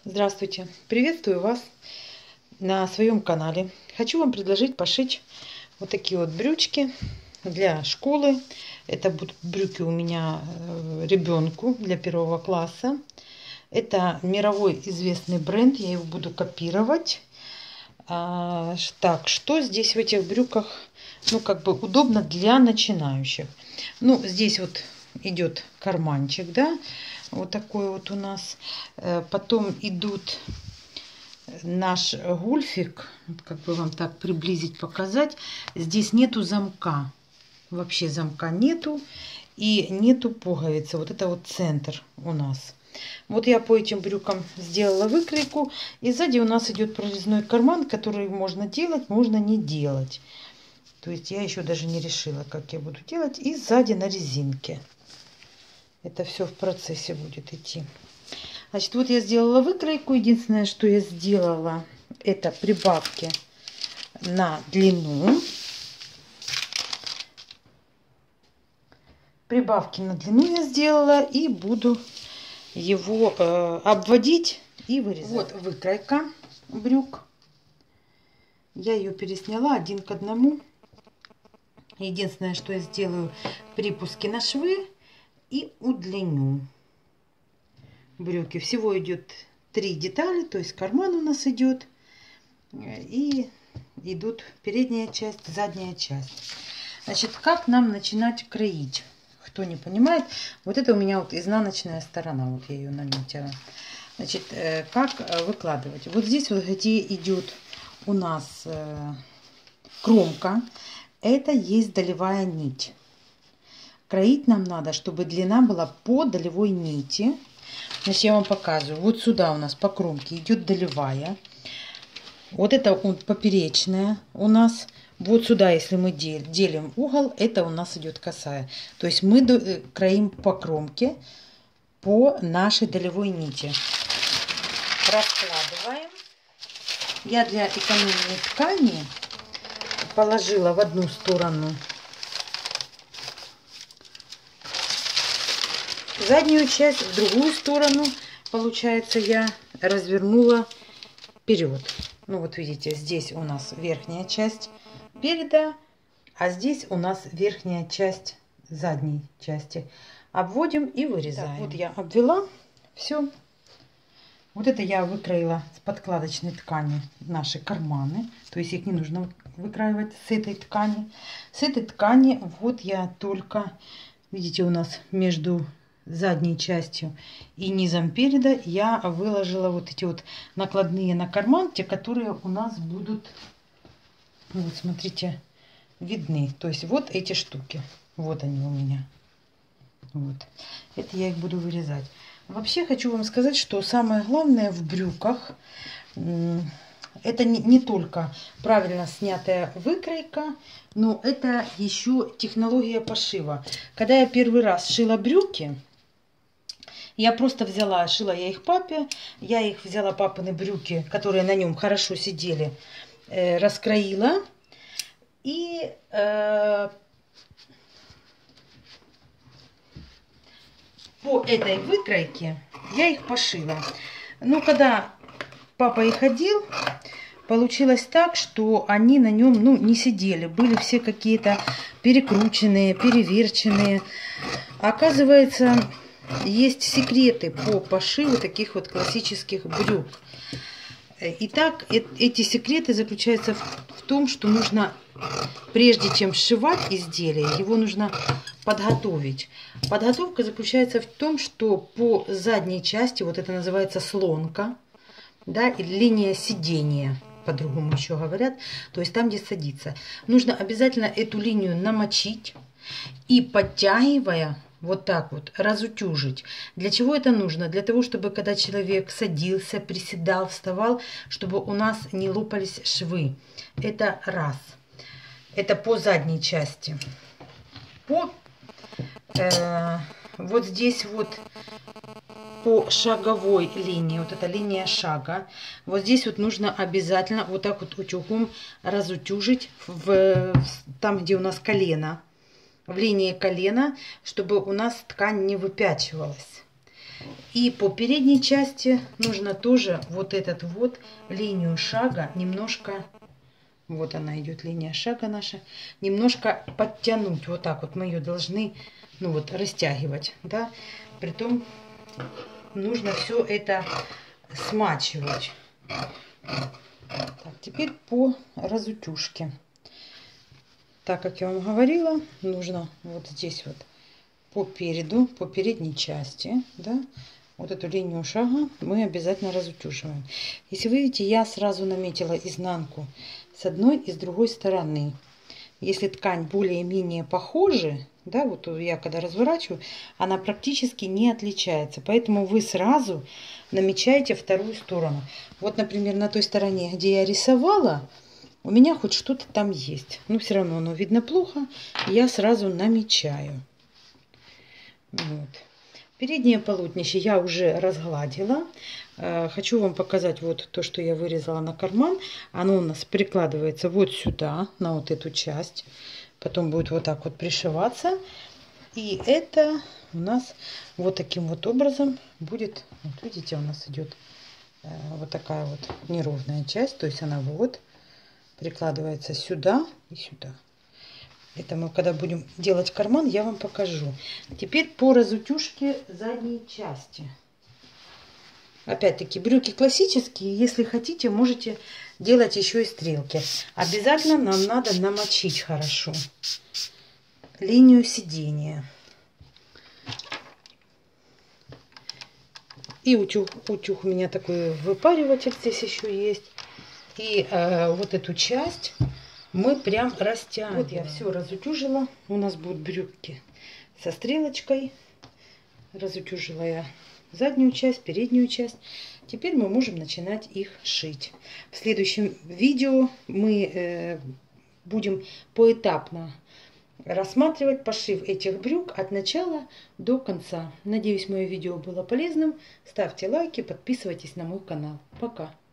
Здравствуйте! Приветствую вас на своем канале. Хочу вам предложить пошить вот такие вот брючки для школы. Это будут брюки у меня ребенку для 1 класса. Это мировой известный бренд, я его буду копировать. Так, что здесь в этих брюках, удобно для начинающих. Здесь вот идет карманчик, да, вот такой вот у нас. Потом идут наш гульфик, как бы вам так приблизить, показать. Здесь нету замка, вообще замка нету, и нету пуговицы. Вот это вот центр у нас. Вот я по этим брюкам сделала выкройку. И сзади у нас идет прорезной карман, который можно делать, можно не делать. То есть я еще даже не решила, как я буду делать. И сзади на резинке. Это все в процессе будет идти. Значит, вот я сделала выкройку. Единственное, что я сделала, это прибавки на длину. Прибавки на длину я сделала и буду его обводить и вырезать. Вот выкройка брюк. Я ее пересняла 1 к 1. Единственное, что я сделаю, припуски на швы и удлиню брюки. Всего идет 3 детали, то есть карман у нас идет и идут передняя часть, задняя часть. Значит, как нам начинать кроить? Кто не понимает, вот это у меня вот изнаночная сторона, вот я ее наметила. Значит, как выкладывать? Вот здесь вот где идет у нас кромка, это есть долевая нить. Кроить нам надо, чтобы длина была по долевой нити. Значит, я вам показываю. Вот сюда у нас по кромке идет долевая. Вот это вот поперечная у нас. Вот сюда, если мы делим угол, это у нас идет косая. То есть мы кроим по кромке, по нашей долевой нити. Раскладываем. Я для экономии ткани положила в одну сторону заднюю часть, в другую сторону, получается, я развернула вперед. Ну вот видите, здесь у нас верхняя часть переда, а здесь у нас верхняя часть задней части. Обводим и вырезаем. Так, вот я обвела все. Вот это я выкроила с подкладочной ткани наши карманы. То есть их не нужно выкраивать с этой ткани. С этой ткани вот я только, видите, у нас между задней частью и низом переда я выложила вот эти вот накладные на карман, те, которые у нас будут, вот смотрите, видны. То есть вот эти штуки, вот они у меня. Вот. Это я их буду вырезать. Вообще хочу вам сказать, что самое главное в брюках, это не только правильно снятая выкройка, но это еще технология пошива. Когда я первый раз шила брюки, я просто взяла, шила я их папе, я их взяла, папины брюки, которые на нем хорошо сидели, раскроила и по этой выкройке я их пошила. Но когда папа их одел, получилось так, что они на нем не сидели. Были все какие-то перекрученные, переверченные. Оказывается, есть секреты по пошиву таких вот классических брюк. Итак, эти секреты заключаются в том, что нужно, прежде чем сшивать изделие, его нужно подготовить. Подготовка заключается в том, что по задней части, вот это называется слонка, да, или линия сидения, по-другому еще говорят, то есть там, где садится. Нужно обязательно эту линию намочить и, подтягивая, вот так вот, разутюжить. Для чего это нужно? Для того, чтобы когда человек садился, приседал, вставал, чтобы у нас не лопались швы. Это раз. Это по задней части. Вот здесь вот по шаговой линии, вот эта линия шага, вот здесь вот нужно обязательно вот так вот утюгом разутюжить там, где у нас колено. В линии колена, чтобы у нас ткань не выпячивалась. И по передней части нужно тоже вот этот вот линию шага немножко, вот она идет линия шага наша, немножко подтянуть. Вот так вот мы ее должны, ну вот, растягивать, да. Притом нужно все это смачивать. Так, теперь по разутюжке. Так как я вам говорила, нужно вот здесь вот по переду, по передней части, да, вот эту линию шага мы обязательно разутюживаем. Если вы видите, я сразу наметила изнанку с одной и с другой стороны. Если ткань более-менее похожи, да, вот я когда разворачиваю, она практически не отличается. Поэтому вы сразу намечаете вторую сторону. Вот, например, на той стороне, где я рисовала, у меня хоть что-то там есть. Но все равно оно видно плохо. Я сразу намечаю. Вот. Переднее полотнище я уже разгладила. Хочу вам показать вот то, что я вырезала на карман. Оно у нас прикладывается вот сюда, на вот эту часть. Потом будет вот так вот пришиваться. И это у нас вот таким вот образом будет. Вот видите, у нас идет вот такая вот неровная часть. То есть она вот прикладывается сюда и сюда. Это мы когда будем делать карман, я вам покажу. Теперь по разутюжке задней части. Опять-таки брюки классические. Если хотите, можете делать еще и стрелки. Обязательно нам надо намочить хорошо линию сидения. И утюг у меня такой выпариватель здесь еще есть. И вот эту часть мы прям растягиваем. Вот я все разутюжила. У нас будут брюки со стрелочкой. Разутюжила я заднюю часть, переднюю часть. Теперь мы можем начинать их шить. В следующем видео мы будем поэтапно рассматривать пошив этих брюк от начала до конца. Надеюсь, мое видео было полезным. Ставьте лайки, подписывайтесь на мой канал. Пока!